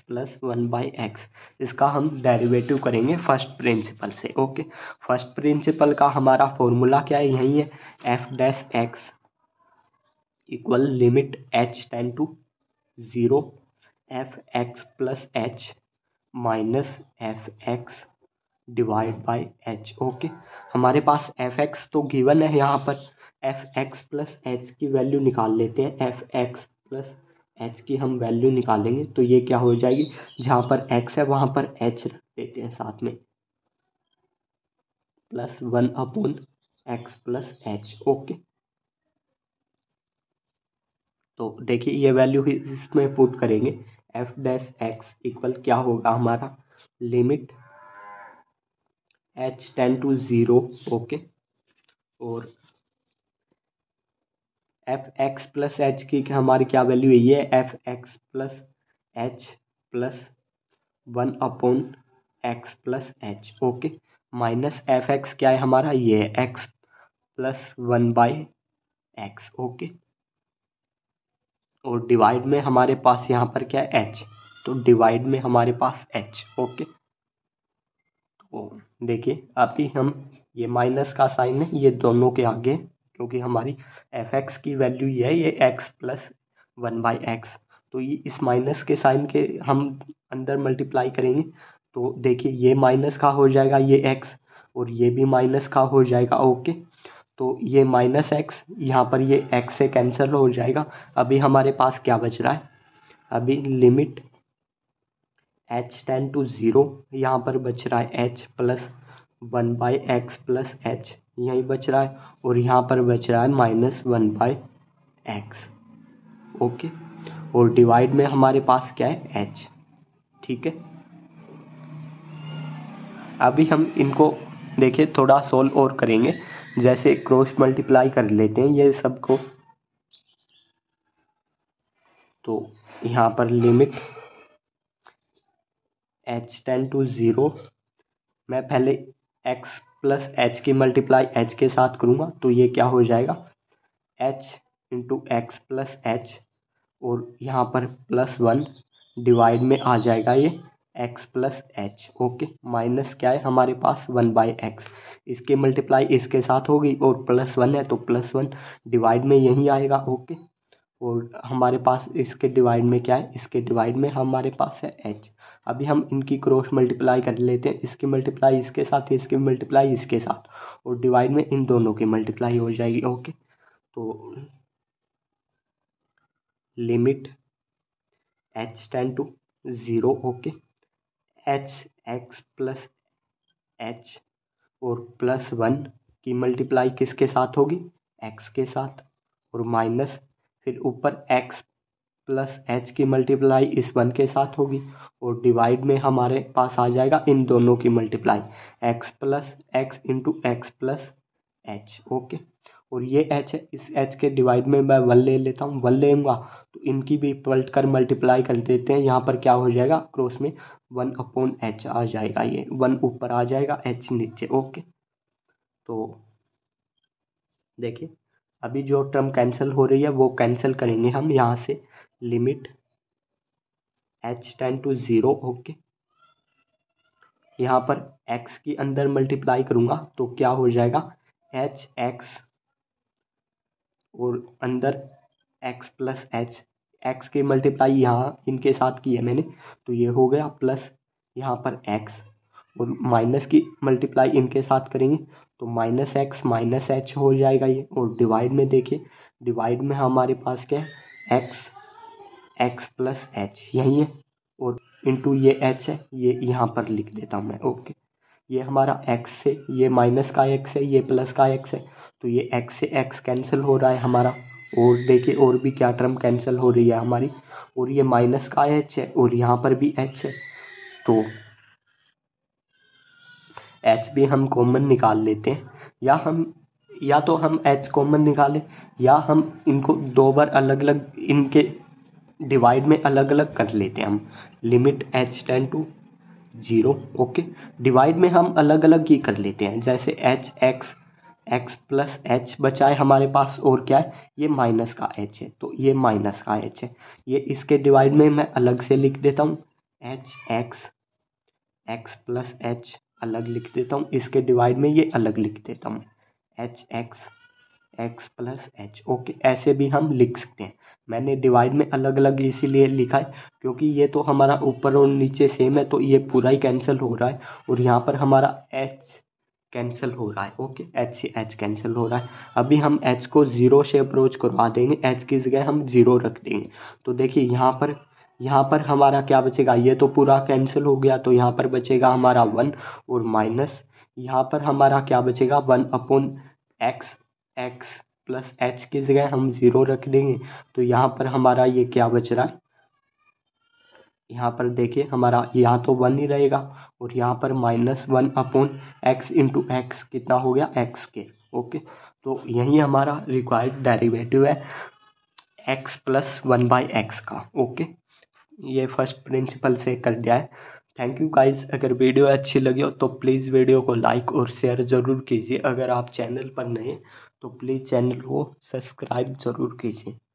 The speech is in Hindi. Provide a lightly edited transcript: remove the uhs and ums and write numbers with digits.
Plus 1/x। इसका हम डेरिवेटिव करेंगे फर्स्ट प्रिंसिपल से। ओके, फर्स्ट प्रिंसिपल का हमारा फॉर्मूला क्या है, यही है, f dash x equal limit h tend to 0 f x plus h minus f x divide by h. Okay, हमारे पास एफ एक्स तो गिवन है, यहाँ पर एफ एक्स प्लस एच की वैल्यू निकाल लेते हैं। एफ एक्स प्लस एच की हम वैल्यू निकालेंगे तो ये क्या हो जाएगी, जहाँ पर एक्स है वहाँ पर एच रख देते हैं साथ में, plus 1/x plus h. Okay, तो देखिए ये वैल्यू इसमें पुट करेंगे, एफ डैश एक्स इक्वल क्या होगा हमारा, limit h tend to 0। Okay, और एफ एक्स प्लस एच की हमारी क्या वैल्यू है, ये f x plus h plus 1/x plus h. Okay, minus f x क्या है हमारा, ये एक्स प्लस 1/x। ओके, और डिवाइड में हमारे पास यहाँ पर क्या है, h, तो डिवाइड में हमारे पास h। ओके, तो देखिए अभी हम ये माइनस का साइन है ये दोनों के आगे, क्योंकि हमारी एफ एक्स की वैल्यू ये है, ये एक्स प्लस 1/x, तो ये इस माइनस के साइन के हम अंदर मल्टीप्लाई करेंगे तो देखिए ये माइनस का हो जाएगा ये x, और ये भी माइनस का हो जाएगा। ओके, तो ये माइनस एक्स यहाँ पर ये x से कैंसिल हो जाएगा। अभी हमारे पास क्या बच रहा है, अभी लिमिट h टेंड टू 0, यहाँ पर बच रहा है h plus 1/x plus h यही बच रहा है, और यहाँ पर बच रहा है माइनस 1/x। ओके, और डिवाइड में हमारे पास क्या है, h। ठीक है, अभी हम इनको देखिए थोड़ा सोल्व और करेंगे, जैसे क्रॉस मल्टीप्लाई कर लेते हैं ये सबको। तो यहाँ पर लिमिट h टेंड टू 0, मैं पहले x प्लस एच की मल्टीप्लाई h के साथ करूँगा तो ये क्या हो जाएगा, h into x plus h, और यहाँ पर प्लस 1 डिवाइड में आ जाएगा ये x plus h. Okay, minus क्या है हमारे पास 1/x, इसके मल्टीप्लाई इसके साथ होगी और प्लस 1 है तो प्लस 1 डिवाइड में यही आएगा। ओके, और हमारे पास इसके डिवाइड में क्या है, इसके डिवाइड में हमारे पास है h। अभी हम इनकी क्रॉस मल्टीप्लाई कर लेते हैं, इसकी मल्टीप्लाई इसके साथ, इसकी मल्टीप्लाई इसके साथ, और डिवाइड में इन दोनों की मल्टीप्लाई हो जाएगी। ओके, तो limit h tend to 0। Okay, h x plus h और प्लस 1 की मल्टीप्लाई किसके साथ होगी, x के साथ, और माइनस फिर ऊपर x प्लस एच की मल्टीप्लाई इस 1 के साथ होगी, और डिवाइड में हमारे पास आ जाएगा इन दोनों की multiply, x plus x into x plus h. Okay, और ये h है, इस h के डिवाइड में मैं 1 ले लेता हूँ, 1 लेऊंगा तो इनकी भी पलट कर मल्टीप्लाई कर देते हैं। यहाँ पर क्या हो जाएगा, क्रॉस में 1/h आ जाएगा, ये 1 ऊपर आ जाएगा h नीचे। ओके, तो देखिए अभी जो टर्म कैंसिल हो रही है वो कैंसिल करेंगे हम यहाँ से, limit h tend to 0। Okay, यहाँ पर x की अंदर मल्टीप्लाई करूँगा तो क्या हो जाएगा, h x और अंदर x प्लस एच, एक्स की मल्टीप्लाई यहाँ इनके साथ की है मैंने तो ये हो गया, प्लस यहाँ पर x, और माइनस की मल्टीप्लाई इनके साथ करेंगे तो माइनस एक्स माइनस एच हो जाएगा ये, और डिवाइड में देखिए, डिवाइड में हमारे पास क्या है, एक्स प्लस एच यही है, और इंटू ये एच है, ये यहाँ पर लिख देता हूँ मैं। ओके, ये हमारा x से ये माइनस का x है, ये प्लस का x है, तो ये x से x कैंसिल हो रहा है हमारा, और देखिए और भी क्या टर्म कैंसिल हो रही है हमारी, और ये माइनस का h है और यहाँ पर भी h है, तो h भी हम कॉमन निकाल लेते हैं, या तो हम h कॉमन निकालें, या हम इनको दो बार अलग अलग इनके डिवाइड में अलग अलग कर लेते हैं हम, limit h tend to 0। Okay, divide में हम अलग अलग ही कर लेते हैं, जैसे h x प्लस एच बचा है हमारे पास, और क्या है, ये माइनस का h है तो ये माइनस का h है, ये इसके डिवाइड में मैं अलग से लिख देता हूँ, एच एक्स प्लस एच अलग लिख देता हूँ, इसके डिवाइड में ये अलग लिख देता हूँ, h x plus h. Okay, ऐसे भी हम लिख सकते हैं। मैंने डिवाइड में अलग अलग इसीलिए लिखा है क्योंकि ये तो हमारा ऊपर और नीचे सेम है, तो ये पूरा ही कैंसिल हो रहा है और यहाँ पर हमारा एच कैंसिल हो रहा है। ओके, एच से एच कैंसिल हो रहा है। अभी हम एच को 0 से अप्रोच करवा देंगे, एच की जगह हम 0 रख देंगे। तो देखिए यहाँ पर हमारा क्या बचेगा, ये तो पूरा कैंसिल हो गया, तो यहाँ पर बचेगा हमारा 1 और माइनस यहाँ पर हमारा क्या बचेगा 1 अपॉन एक्स प्लस एच की जगह हम 0 रख देंगे। तो यहाँ पर हमारा ये क्या बच रहा है, यहाँ पर देखिए हमारा यहाँ तो 1 ही रहेगा और यहाँ पर -1 अपॉन एक्स इंटू एक्स कितना हो गया एक्स के। ओके, तो यही हमारा रिक्वायर्ड डेरिवेटिव है एक्स प्लस 1/x का। ओके, ये फर्स्ट प्रिंसिपल से कर दिया है। थैंक यू गाइज, अगर वीडियो अच्छी लगी हो तो प्लीज़ वीडियो को लाइक और शेयर ज़रूर कीजिए। अगर आप चैनल पर नए तो प्लीज़ चैनल को सब्सक्राइब ज़रूर कीजिए।